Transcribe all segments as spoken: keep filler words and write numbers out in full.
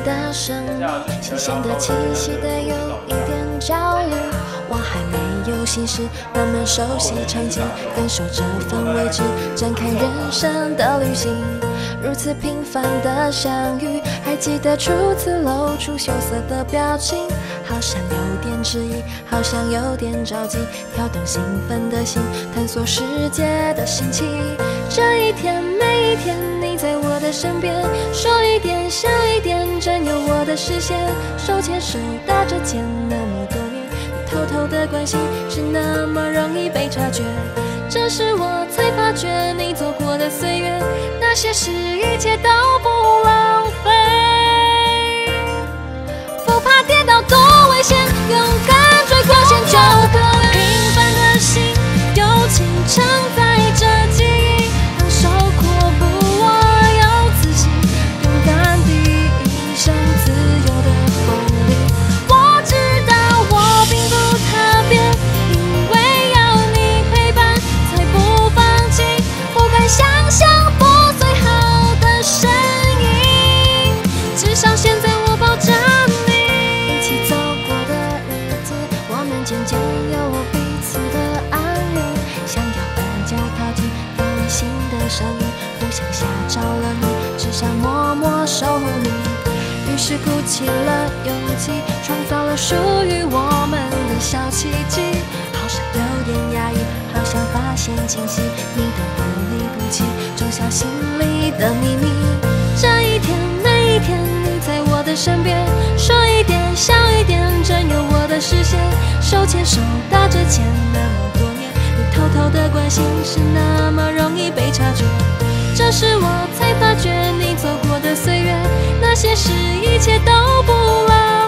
的声音，新鲜的气息的有一点焦虑。我还没有心事，慢慢熟悉场景，感受这份未知，展开人生的旅行。如此平凡的相遇，还记得初次露出羞涩的表情，好像有点迟疑，好像有点着急，跳动兴奋的心，探索世界的新奇。这一天每一天，你在我的身边，说一点笑一点，占有我的视线，手牵手搭着肩，那么多年，你偷偷的关心是那么容易被察觉。这时我才发觉，你走过的岁月，那些事一切都不浪费。不怕跌倒多危险，勇敢追光线，就可平凡的心，友情承载着记忆，当受过不我有自信，勇敢地迎向自由的风里。我知道我并不特别，因为要你陪伴才不放弃，不敢想象不最好的身影，至少现在我抱着你。一起走过的日子，我们渐渐有彼此的安宁，想要更加靠近，有温馨的声音，不想吓着了你，只想默默守护你。于是鼓起了勇气，创造了属于我们的小奇迹，好像有点压抑，好像发现惊喜，你都不离不弃，种下心里的秘密。这一天每一天，你在我的身边，说一点笑一点，占有我的视线，手牵手搭着肩，那么多年，你偷偷的关心是那么容易被察觉。这时我才发觉，你走过的岁月，那些事一切都不浪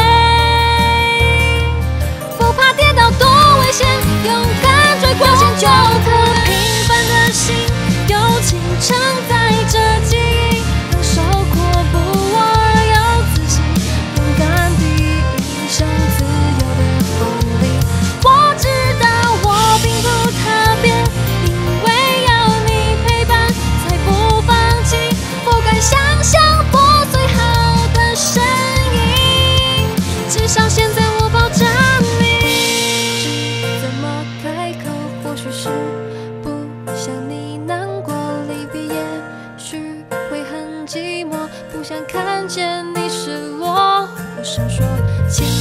费。不怕跌倒多危险，勇敢追光线，就可平凡的心，友情承载着记忆，当受过不我有自信，勇敢地迎向自由的风里。我知道我并不特别，因为要你陪伴才不放弃，不敢想象不最好的身影，至少现在我抱着你。怎么开口，或许是不想你难过，离别也许会很寂寞，不想看见你失落，我想说请